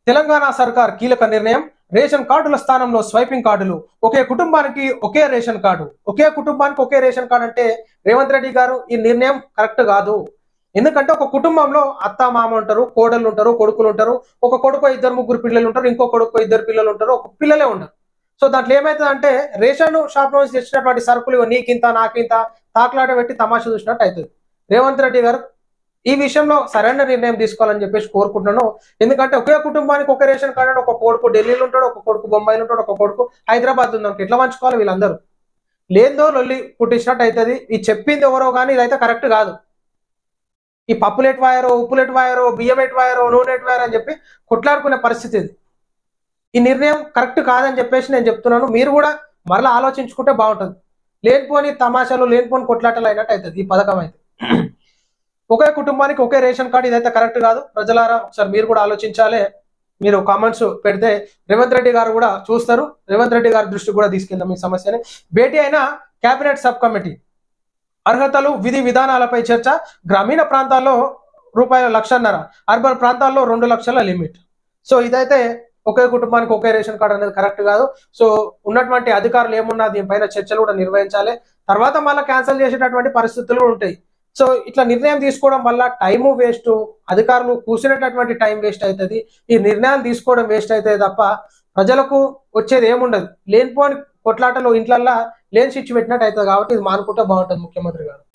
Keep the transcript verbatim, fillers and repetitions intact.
తెలంగాణ సర్కార్ కీలక నిర్ణయం. రేషన్ కార్డుల స్థానంలో స్వైపింగ్ కార్డులు. ఒకే కుటుంబానికి ఒకే రేషన్ కార్డు. ఒకే కుటుంబానికి ఒకే రేషన్ కార్డు అంటే రేవంత్ రెడ్డి గారు ఈ నిర్ణయం కరెక్ట్ కాదు. ఎందుకంటే ఒక కుటుంబంలో అత్త మామ ఉంటారు, కోడళ్ళు ఉంటారు, కొడుకులు ఉంటారు. ఒక కొడుకు ఇద్దరు ముగ్గురు పిల్లలు ఉంటారు, ఇంకో కొడుకు ఇద్దరు పిల్లలు ఉంటారు, ఒక పిల్లలే ఉండరు. సో దాంట్లో ఏమవుతుందంటే రేషన్ షాప్ నుంచి తెచ్చినటువంటి సరుకులు నీకింత నాకింత తాకులాట పెట్టి తమాషా చూసినట్టు అవుతుంది. రేవంత్ రెడ్డి గారు ఈ విషయంలో సరైన నిర్ణయం తీసుకోవాలని చెప్పేసి కోరుకుంటున్నాను. ఎందుకంటే ఒకే కుటుంబానికి ఒక రేషన్ కార్డు, ఒక కొడుకు ఢిల్లీలో ఉంటాడు, ఒక కొడుకు బొంబాయిలో ఉంటాడు, ఒక కొడుకు హైదరాబాద్ ఉందాం, ఎట్లా పంచుకోవాలి వీళ్ళందరూ? లేదో లొల్లి పుట్టించినట్టు అవుతుంది. ఈ చెప్పింది ఎవరో కానీ ఇదైతే కరెక్ట్ కాదు. ఈ పప్పులు ఎటు వాయరో, ఉప్పులు ఎటు వాయరో, బియ్యం ఎటు వాయరో, నూనె ఎటు వాయరో అని చెప్పి కొట్లాడుకునే పరిస్థితి ఇది. ఈ నిర్ణయం కరెక్ట్ కాదని చెప్పేసి నేను చెప్తున్నాను. మీరు కూడా మరలా ఆలోచించుకుంటే బాగుంటుంది. లేనిపోని తమాషాలు, లేనిపోని కొట్లాటలు అయినట్టు అవుతుంది ఈ పథకం అయితే. ఒకే కుటుంబానికి ఒకే రేషన్ కార్డు ఇదైతే కరెక్ట్ కాదు. ప్రజలారా ఒకసారి మీరు కూడా ఆలోచించాలి. మీరు కామెంట్స్ పెడితే రేవంత్ రెడ్డి గారు కూడా చూస్తారు. రేవంత్ రెడ్డి గారి దృష్టి కూడా తీసుకెళ్దాం ఈ సమస్యని. భేటీ అయిన కేబినెట్ సబ్ కమిటీ. అర్హతలు, విధి విధానాలపై చర్చ. గ్రామీణ ప్రాంతాల్లో రూపాయల లక్షన్నర, అర్బన్ ప్రాంతాల్లో రెండు లక్షల లిమిట్. సో ఇదైతే ఒకే కుటుంబానికి ఒకే రేషన్ కార్డు అనేది కరెక్ట్ కాదు. సో ఉన్నటువంటి అధికారులు ఏమున్నా దీనిపైన చర్చలు కూడా నిర్వహించాలి. తర్వాత మళ్ళీ క్యాన్సిల్ చేసేటటువంటి పరిస్థితులు ఉంటాయి. సో ఇట్లా నిర్ణయం తీసుకోవడం వల్ల టైము వేస్ట్, అధికారులు కూర్చునేటటువంటి టైం వేస్ట్ అవుతుంది. ఈ నిర్ణయాలు తీసుకోవడం వేస్ట్ అవుతుంది తప్ప ప్రజలకు వచ్చేది ఏముండదు. లేనిపోని కొట్లాటలు ఇంట్లల్లా లేని స్విచ్ పెట్టినట్టు అవుతుంది. కాబట్టి ఇది మానుకుంటే బాగుంటుంది ముఖ్యమంత్రి గారు.